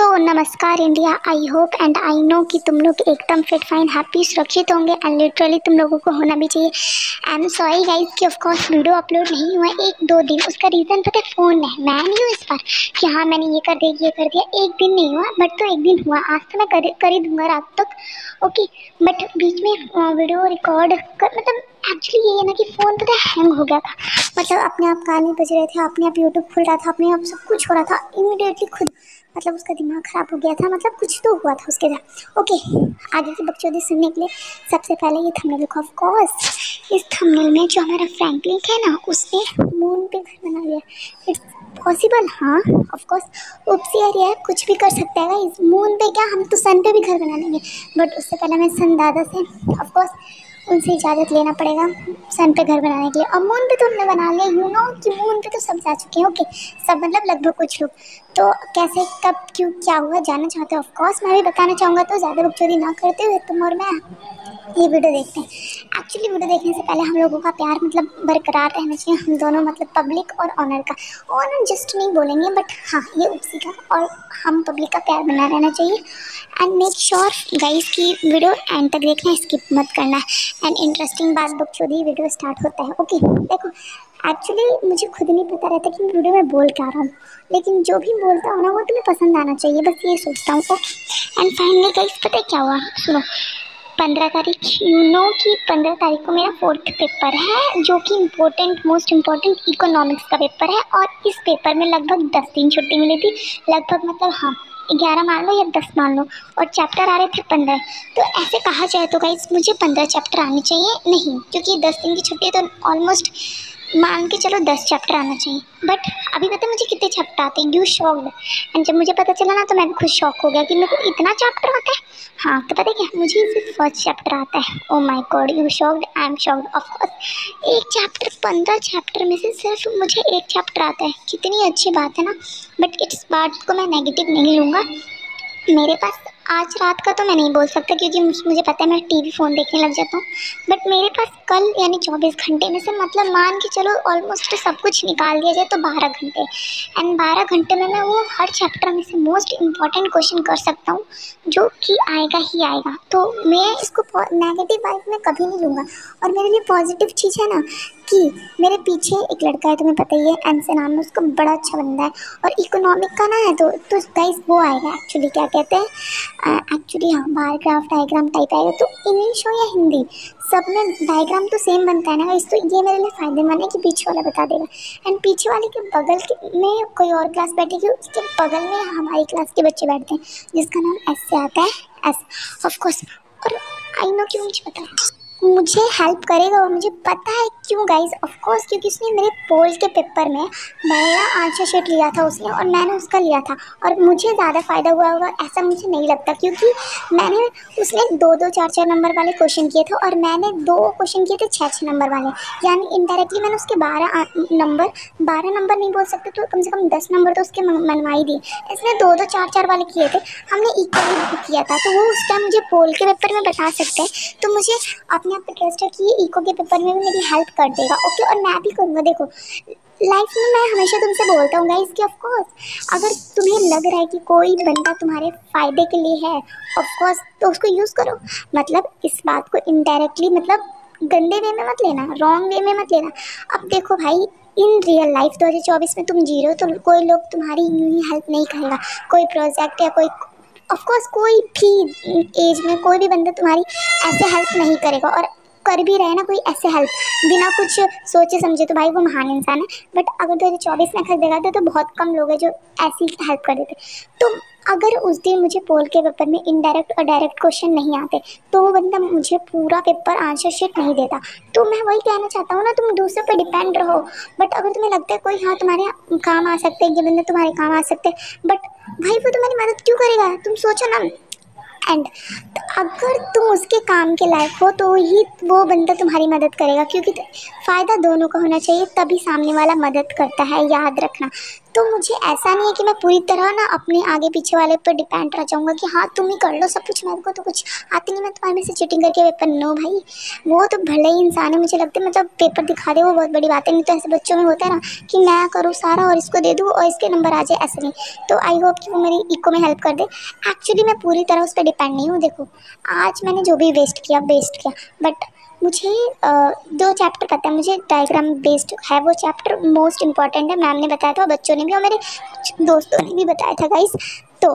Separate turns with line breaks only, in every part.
तो नमस्कार India. I hope and I know कि तुम लोग एकदम फिट फाइन हैप्पी सुरक्षित होंगे एंड लिटरली तुम लोगों को होना भी चाहिए। आई एम सॉरी गाइस कि ऑफ कोर्स वीडियो अपलोड नहीं हुआ 1-2 दिन। उसका रीज़न पता है, फ़ोन है। मैं नहीं हूँ इस बार कि हाँ मैंने ये कर दिया एक दिन नहीं हुआ, बट तो एक दिन हुआ। आज तो मैं कर ही दूंगा रात तक, ओके। बट बीच में वीडियो रिकॉर्ड कर मतलब एक्चुअली ये है ना कि फ़ोन पता है हैंग हो गया था। मतलब अपने आप गाने बज रहे थे, अपने आप यूट्यूब खुल रहा था, अपने आप सब कुछ हो रहा था इमीडिएटली खुद। मतलब उसका दिमाग ख़राब हो गया था, मतलब कुछ तो हुआ था उसके साथ। ओके, आगे की बकचोदी सुनने के लिए सबसे पहले ये थंबनेल लिखो। ऑफ कोर्स इस थंबनेल में जो हमारा फ्रैंकलिन है ना, उसने मून पे घर बना लिया। इट्स पॉसिबल, हाँ ऑफ कोर्स। उपसी है, कुछ भी कर सकता है इस मून पे, क्या हम तो सन पे भी घर बना लेंगे। बट उससे पहले मैं सन दादा से ऑफ कोर्स उनसे इजाज़त लेना पड़ेगा सन पे घर बनाने के लिए। और मून पे तो हमने बना लिया, यू नो कि मून पे तो सब जा चुके हैं, ओके। सब मतलब लगभग कुछ लोग। तो कैसे कब क्यों क्या हुआ जानना चाहते हो, ऑफ कोर्स मैं भी बताना चाहूँगा। तो ज़्यादा बकचोदी ना करते हुए तुम और मैं ये वीडियो देखते हैं। एक्चुअली वीडियो देखने से पहले हम लोगों का प्यार मतलब बरकरार रहना चाहिए, हम दोनों मतलब पब्लिक और ऑनर का। ऑनर जस्ट नहीं बोलेंगे, बट हाँ ये उसी का और हम पब्लिक का प्यार बना रहना चाहिए। एंड मेक श्योर गाइस की वीडियो एंड तक देखना, स्किप मत करना। एंड इंटरेस्टिंग बात बकचोदी वीडियो स्टार्ट होता है, ओके। देखो एक्चुअली मुझे खुद नहीं पता रहता कि मैं वीडियो में बोल क्या रहा हूँ, लेकिन जो भी बोलता हूँ ना वो तुम्हें पसंद आना चाहिए, बस ये सोचता हूँ, ओके। एंड फाइनली गाइस पता है क्या हुआ, सुनो। 15 तारीख, यू नो कि 15 तारीख को मेरा 4th पेपर है, जो कि मोस्ट इम्पोर्टेंट इकोनॉमिक्स का पेपर है। और इस पेपर में लगभग 10 दिन छुट्टी मिली थी, लगभग मतलब हाँ 11 मान लो या 10 मान लो, और चैप्टर आ रहे थे 15। तो ऐसे कहा जाए तो गाइस मुझे 15 चैप्टर आने चाहिए, नहीं क्योंकि 10 दिन की छुट्टी है तो ऑलमोस्ट मान के चलो 10 चैप्टर आना चाहिए। बट अभी पता है मुझे कितने चैप्टर आते हैं, यू शॉक्ड। एंड जब मुझे पता चला ना तो मैं भी खुद शॉक हो गया कि मेरे को इतना चैप्टर आता है। हाँ तो पता है क्या, मुझे सिर्फ फर्स्ट चैप्टर आता है। Oh my god, you shocked, I am shocked of course. एक चैप्टर, 15 चैप्टर में से सिर्फ मुझे एक चैप्टर आता है, कितनी अच्छी बात है ना। बट इस बात को मैं नेगेटिव नहीं लूँगा। मेरे पास आज रात का तो मैं नहीं बोल सकता क्योंकि मुझे पता है मैं टीवी फ़ोन देखने लग जाता हूँ। बट मेरे पास कल यानी 24 घंटे में से मतलब मान के चलो ऑलमोस्ट सब कुछ निकाल दिया जाए तो 12 घंटे। एंड 12 घंटे में मैं वो हर चैप्टर में से मोस्ट इम्पॉर्टेंट क्वेश्चन कर सकता हूँ, जो कि आएगा ही आएगा। तो मैं इसको नेगेटिव वाइब में कभी नहीं लूँगा। और मेरे लिए पॉजिटिव चीज़ है ना कि मेरे पीछे एक लड़का है, तुम्हें पता ही है, एन से नाम है उसका, बड़ा अच्छा बंदा है। और इकोनॉमिक का ना है तो गाइस वो आएगा एक्चुअली, क्या कहते हैं एक्चुअली, हाँ बार ग्राफ डायग्राम टाइप आएगा। तो इंग्लिश हो या हिंदी सब में डायग्राम तो सेम बनता है ना गाइस। तो ये मेरे लिए फ़ायदेमंद है कि पीछे वाला बता देगा। एंड पीछे वाले के बगल में कोई और क्लास बैठेगी, उसके बगल में हमारी क्लास के बच्चे बैठते हैं जिसका नाम एस से आता है, एस ऑफ कोर्स। और आई नो क्यों मुझे पता है, मुझे हेल्प करेगा और मुझे पता है क्यों गाइस, ऑफ कोर्स क्योंकि उसने मेरे पोल के पेपर में मेरा आंसर शीट लिया था उसने, और मैंने उसका लिया था। और मुझे ज़्यादा फ़ायदा हुआ होगा ऐसा मुझे नहीं लगता, क्योंकि मैंने उसने 2-2 4-4 नंबर वाले क्वेश्चन किए थे और मैंने 2 क्वेश्चन किए थे 6-6 नंबर वाले। यानी इनडायरेक्टली मैंने उसके 12 नंबर नहीं बोल सकते तो कम से कम 10 नंबर तो उसके मनवा ही दिए। इसने 2-2 4-4 वाले किए थे, हमने इक्वली किया था। तो वो उस टाइम मुझे पोल के पेपर में बता सकते हैं। तो मुझे अपने आप पे ट्रस्ट है कि ये इको के पेपर में भी मेरी हेल्प कर देगा, ओके। और मैं भी करूँगा। देखो लाइफ में मैं हमेशा तुमसे बोलता हूँ गाइस कि ऑफ कोर्स अगर तुम्हें लग रहा है कि कोई बंदा तुम्हारे फ़ायदे के लिए है, ऑफ कोर्स तो उसको यूज़ करो। मतलब इस बात को इनडायरेक्टली मतलब गंदे वे में मत लेना, रॉन्ग वे में मत लेना। अब देखो भाई, इन रियल लाइफ 2024 में तुम जी रहे हो तो कोई लोग तुम्हारी यूँ ही हेल्प नहीं करेगा। कोई प्रोजेक्ट या कोई ऑफ कोर्स कोई भी एज में कोई भी बंदा तुम्हारी ऐसे हेल्प नहीं करेगा। और कर भी रहे ना कोई ऐसे हेल्प बिना कुछ सोचे समझे तो भाई वो महान इंसान है। बट अगर 2024 में खरीद देगा तो बहुत कम लोग हैं जो ऐसी हेल्प कर देते। तो अगर उस दिन मुझे पोल के पेपर में इनडायरेक्ट और डायरेक्ट क्वेश्चन नहीं आते तो वो बंदा मुझे पूरा पेपर आंसर शीट नहीं देता। तो मैं वही कहना चाहता हूँ ना, तुम दूसरों पर डिपेंड रहो। बट अगर तुम्हें लगता है कोई हाँ तुम्हारे काम आ सकते हैं, ये बंदे तुम्हारे काम आ सकते हैं, बट भाई वो तुम्हारी मदद क्यों करेगा, तुम सोचो ना। एंड अगर तुम उसके काम के लायक हो तो ही वो बंदा तुम्हारी मदद करेगा, क्योंकि फ़ायदा दोनों का होना चाहिए तभी सामने वाला मदद करता है, याद रखना। तो मुझे ऐसा नहीं है कि मैं पूरी तरह ना अपने आगे पीछे वाले पर डिपेंड रह जाऊँगा कि हाँ तुम ही कर लो सब कुछ, मेरे को तो कुछ आती नहीं, मैं तुम्हारे में से चीटिंग करके पेपर। नो भाई, वो तो भले ही इंसान है, मुझे लगता है मतलब पेपर दिखा दे वो बहुत बड़ी बात है। नहीं तो ऐसे बच्चों में होता है ना कि मैं करूँ सारा और इसको दे दूँ और इसके नंबर आ जाए, ऐसे नहीं। तो आई होप कि वो मेरी इको में हेल्प कर दे। एक्चुअली मैं पूरी तरह उस पर डिपेंड नहीं हूँ। देखो आज मैंने जो भी वेस्ट किया, बट मुझे 2 चैप्टर पता है, मुझे डायग्राम बेस्ड है वो चैप्टर मोस्ट इंपॉर्टेंट है। मैम ने बताया था, बच्चों ने भी और मेरे कुछ दोस्तों ने भी बताया था गाइस। तो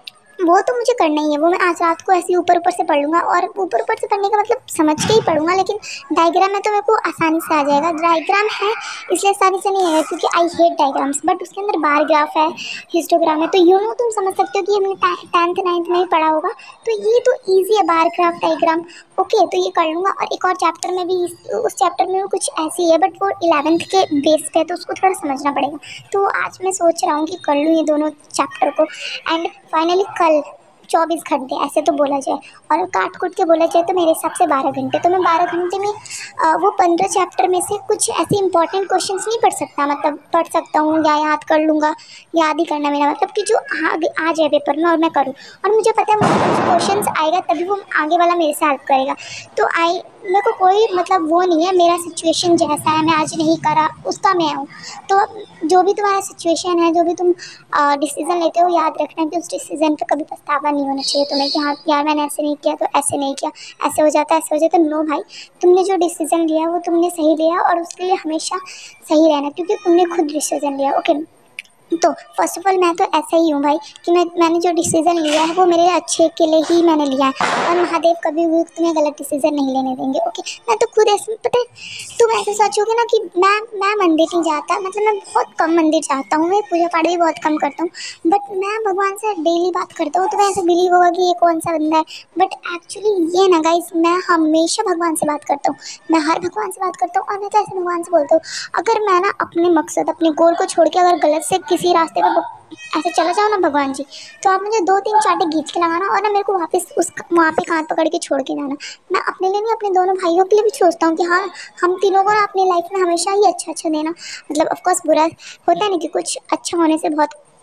वो तो मुझे करना ही है, वो मैं आज रात को ऐसे ऊपर ऊपर से पढ़ लूँगा। और ऊपर ऊपर से पढ़ने का मतलब समझ के ही पढ़ूंगा, लेकिन डायग्राम में तो मेरे को आसानी से आ जाएगा। डायग्राम है इसलिए आसानी से नहीं आएगा क्योंकि आई हेट डायग्राम्स, बट उसके अंदर बार ग्राफ है, हिस्टोग्राम है, तो तुम समझ सकते हो कि हमने 10th 9th में ही पढ़ा होगा। तो ये तो ईजी है, बार ग्राफ डायग्राम। ओके, तो ये कर लूँगा। और एक और चैप्टर में भी, उस चैप्टर में भी कुछ ऐसी है, बट वो 11th के बेस पे है तो उसको थोड़ा समझना पड़ेगा। तो आज मैं सोच रहा हूँ कि कर लूँ ये दोनों चैप्टर को। एंड फाइनली कल 24 घंटे ऐसे तो बोला जाए, और काट कुट के बोला जाए तो मेरे हिसाब से 12 घंटे। तो मैं 12 घंटे में वो 15 चैप्टर में से कुछ ऐसे इंपॉर्टेंट क्वेश्चंस नहीं पढ़ सकता, मतलब पढ़ सकता हूँ या याद कर लूँगा। याद ही करना मेरा मतलब कि जो आगे आ जाए पेपर में और मैं करूँ। और मुझे पता है मुझे क्वेश्चंस आएगा तभी वो आगे वाला मेरे से हेल्प करेगा। तो मेरे को कोई मतलब वो नहीं है, मेरा सिचुएशन जैसा है, मैं आज नहीं करा उसका मैं हूँ। तो जो भी तुम्हारा सिचुएशन है, जो भी तुम डिसीज़न लेते हो, याद रखना कि उस डिसीज़न पे कभी पछतावा नहीं होना चाहिए तुम्हें कि हाँ यार मैंने ऐसे नहीं किया तो ऐसे नहीं किया, ऐसे हो जाता ऐसे हो जाता। नो भाई, तुमने जो डिसीज़न लिया वो तुमने सही लिया और उसके लिए हमेशा सही रहना, क्योंकि तुमने खुद डिसीज़न लिया। ओके, तो फर्स्ट ऑफ ऑल मैं तो ऐसा ही हूँ भाई कि मैंने जो डिसीज़न लिया है वो मेरे अच्छे के लिए ही मैंने लिया है, और महादेव कभी भी तुम्हें गलत डिसीज़न नहीं लेने देंगे। ओके, मैं तो खुद ऐसे, पता है तुम ऐसे सोचोगे ना कि मैं मंदिर नहीं जाता, मतलब मैं बहुत कम मंदिर जाता हूँ, मैं पूजा पाठ भी बहुत कम करता हूँ, बट मैं भगवान से डेली बात करता हूँ। तो मैं ऐसे बिलीव होगा कि ये कौन सा बंदा है, बट एक्चुअली ये ना गाइस, मैं हमेशा भगवान से बात करता हूँ, मैं हर भगवान से बात करता हूँ। और मैं तो ऐसे भगवान से बोलता हूँ, अगर मैं ना अपने मकसद अपने गोल को छोड़ के अगर गलत से किसी रास्ते पर ऐसे चला जाओ ना भगवान जी, तो आप मुझे 2-3 चांटे खींच के लगाना और ना मेरे को वापस उस वहाँ पे कांध पकड़ के छोड़ के जाना। मैं अपने लिए नहीं, अपने दोनों भाइयों के लिए भी सोचता हूँ कि हाँ हम तीनों को ना अपनी लाइफ में हमेशा ही अच्छा देना। मतलब ऑफकोर्स बुरा होता है ना कि कुछ अच्छा होने से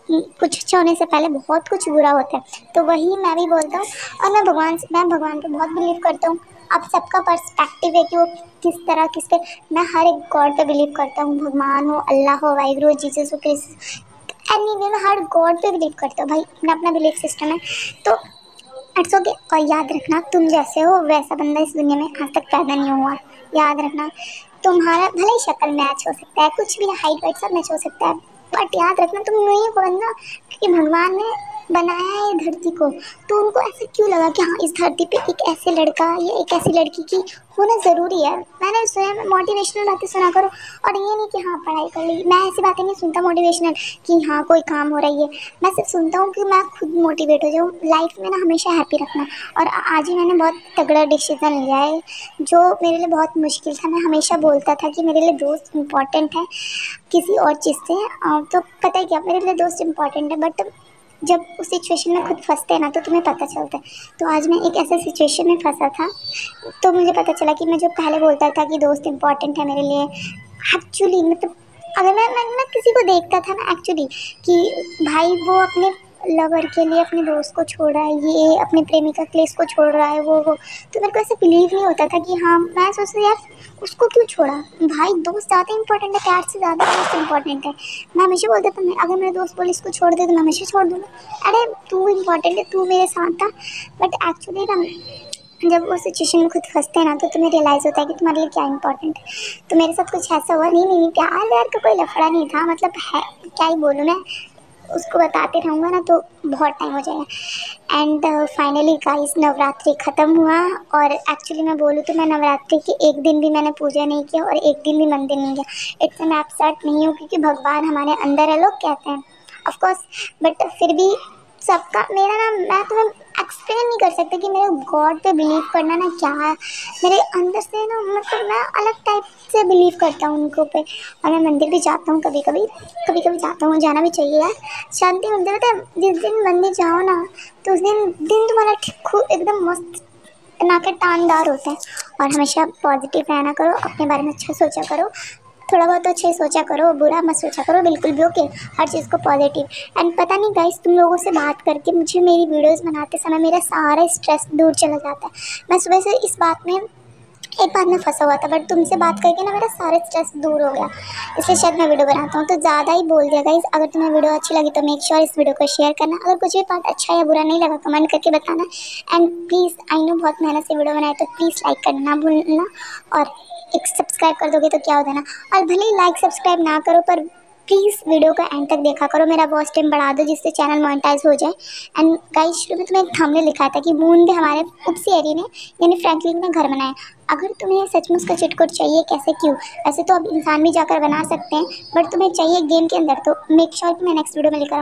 पहले बहुत कुछ बुरा होता है, तो वही मैं भी बोलता हूँ। और मैं भगवान पे बहुत बिलीव करता हूँ। अब सबका पर्सपेक्टिव है कि वो किस तरह किस पे, मैं हर एक गॉड पे बिलीव करता हूँ, भगवान हो, अल्लाह हो, वाहिगुरु, जीसस हो, क्रिस्ट, एनीवे मैं हर गॉड पे बिलीव करता हूँ भाई, अपना अपना बिलीफ सिस्टम है। तो इट्स ओके। और याद रखना, तुम जैसे हो वैसा बंदा इस दुनिया में आज तक पैदा नहीं हुआ। याद रखना, तुम्हारा भले ही शक्ल मैच हो सकता है, कुछ भी हाइट वाइट सब मैच हो सकता है, बट याद रखना तुम नहीं हो बंदा, क्योंकि भगवान ने बनाया है धरती को, तो उनको ऐसे क्यों लगा कि हाँ इस धरती पे एक ऐसे लड़का या एक ऐसी लड़की की होना ज़रूरी है। मैंने सुना, मोटिवेशनल बातें सुना करो, और ये नहीं कि हाँ पढ़ाई कर ली। मैं ऐसी बातें नहीं सुनता मोटिवेशनल कि हाँ कोई काम हो रही है, मैं सिर्फ सुनता हूँ कि मैं खुद मोटिवेट हो जाऊँ लाइफ में ना, हमेशा हैप्पी रखना। और आज ही मैंने बहुत तगड़ा डिसीजन लिया है जो मेरे लिए बहुत मुश्किल था। मैं हमेशा बोलता था कि मेरे लिए दोस्त इम्पॉर्टेंट है किसी और चीज़ से, तो पता है क्या, मेरे लिए दोस्त इम्पॉर्टेंट है, बट जब उस सिचुएशन में खुद फंसते हैं ना तो तुम्हें पता चलता है। तो आज मैं एक ऐसे सिचुएशन में फंसा था, तो मुझे पता चला कि मैं जो पहले बोलता था कि दोस्त इम्पॉर्टेंट है मेरे लिए, एक्चुअली मतलब अगर मैं किसी को देखता था ना एक्चुअली कि भाई वो अपने लवर के लिए अपने दोस्त को छोड़ रहा है, ये अपनी प्रेमिका के लिए इसको छोड़ रहा है, वो तो मेरे को ऐसे बिलीव नहीं होता था कि हाँ, मैं सोचती यार उसको क्यों छोड़ा। भाई दोस्त ज़्यादा इंपॉर्टेंट है, प्यार से ज़्यादा दोस्त इंपॉर्टेंट है। मैं हमेशा बोलता था, मैं अगर मेरे दोस्त बोले इसको छोड़ दे तो मैं हमेशा छोड़ दूँगा। अरे तू इंपॉर्टेंट है, तू मेरे साथ था। बट एक्चुअली ना जब वो सिचुएशन में खुद फंसते हैं ना तो तुम्हें रियलाइज़ होता है कि तुम्हारे लिए क्या इंपॉर्टेंट है। तो मेरे साथ कुछ ऐसा हुआ, नहीं प्यार व्यार का कोई लफड़ा नहीं था, मतलब है क्या ही बोलूँ मैं, उसको बताते रहूँगा ना तो बहुत टाइम हो जाएगा। एंड फाइनली गाइस नवरात्रि ख़त्म हुआ, और एक्चुअली मैं बोलूँ तो मैं नवरात्रि के एक दिन भी मैंने पूजा नहीं किया और एक दिन भी मंदिर नहीं गया। इट्स मैं अपसेट नहीं हूँ क्योंकि भगवान हमारे अंदर है, लोग कहते हैं ऑफकोर्स, बट फिर भी सबका मेरा ना, मैं तुम्हें एक्सप्लेन नहीं कर सकती कि मेरे गॉड पे बिलीव करना ना क्या है, मेरे अंदर से ना, मतलब मैं अलग टाइप से बिलीव करता हूँ उनको पे। और मैं मंदिर भी जाता हूँ कभी कभी जाता हूँ, जाना भी चाहिए यार, शांति मिलती है। पता है जिस दिन मंदिर जाओ ना तो उस दिन तुम्हारा एकदम मस्त नाके टानदार होता है। और हमेशा पॉजिटिव रहना करो, अपने बारे में अच्छा सोचा करो, थोड़ा बहुत तो अच्छे सोचा करो, बुरा मत सोचा करो बिल्कुल भी। ओके, हर चीज़ को पॉजिटिव। एंड पता नहीं गाइस, तुम लोगों से बात करके मुझे मेरी वीडियोस बनाते समय मेरा सारा स्ट्रेस दूर चला जाता है। मैं सुबह से इस बात में एक बात में फंसा हुआ था, बट तुमसे बात करके ना मेरा सारा स्ट्रेस दूर हो गया, इसलिए शायद मैं वीडियो बनाता हूँ। तो ज़्यादा ही बोल दिया गाइस। अगर तुम्हें वीडियो अच्छी लगी तो मेक श्योर इस वीडियो को शेयर करना। अगर कुछ भी पार्ट अच्छा या बुरा नहीं लगा कमेंट करके बताना। एंड प्लीज़, आई नो बहुत मेहनत से वीडियो बनाए, तो प्लीज़ लाइक करना ना भूलना, और एक सब्सक्राइब कर दोगे तो क्या हो देना। और भले ही लाइक सब्सक्राइब ना करो, पर प्लीज़ वीडियो का एंड तक देखा करो, मेरा वॉच टाइम बढ़ा दो जिससे चैनल मोनेटाइज हो जाए। एंड गाइस, शुरू में तुम्हें एक थंबनेल लिखा था कि मून भी हमारे उपसी एरिया ने यानी फ्रैंकलिन ने घर बनाया। अगर तुम्हें सचमुच का चिट कोड चाहिए, कैसे क्यों, ऐसे तो अब इंसान भी जाकर बना सकते हैं, बट तुम्हें चाहिए गेम के अंदर, तो मेक श्योर कि मैं नेक्स्ट वीडियो में लेकर